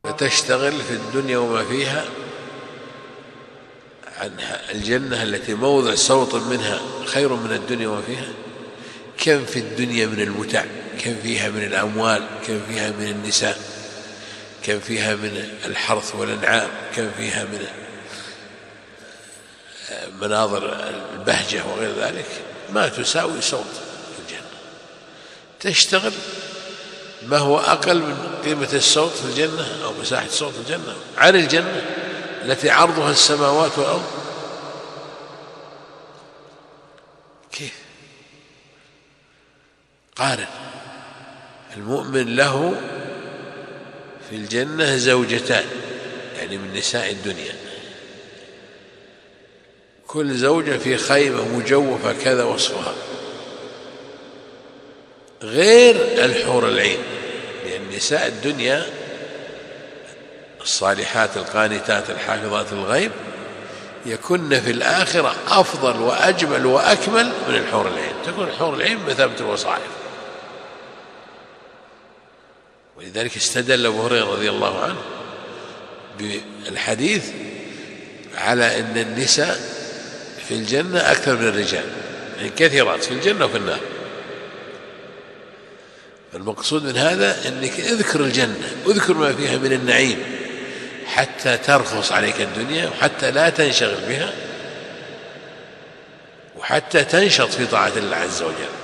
فتشتغل في الدنيا وما فيها عن الجنة التي موضع صوت منها خير من الدنيا وما فيها. كم في الدنيا من المتع، كم فيها من الأموال، كم فيها من النساء، كم فيها من الحرث والأنعام، كم فيها من مناظر البهجة وغير ذلك، ما تساوي صوت في الجنة. تشتغل ما هو أقل من قيمة الصوت في الجنة أو مساحة الصوت في الجنة عن الجنة التي عرضها السماوات والأرض. كيف؟ قارن. المؤمن له في الجنة زوجتان، يعني من نساء الدنيا، كل زوجة في خيمة مجوفة كذا وصفها، غير الحور العين. لأن نساء الدنيا الصالحات القانتات الحافظات الغيب يكن في الآخرة أفضل وأجمل وأكمل من الحور العين، تكون الحور العين بمثابة الوصائف. ولذلك استدل أبو هريرة رضي الله عنه بالحديث على أن النساء في الجنة أكثر من الرجال، يعني كثيرات في الجنة وفي النار. المقصود من هذا أنك اذكر الجنة، اذكر ما فيها من النعيم حتى ترخص عليك الدنيا، وحتى لا تنشغل بها، وحتى تنشط في طاعة الله عز وجل.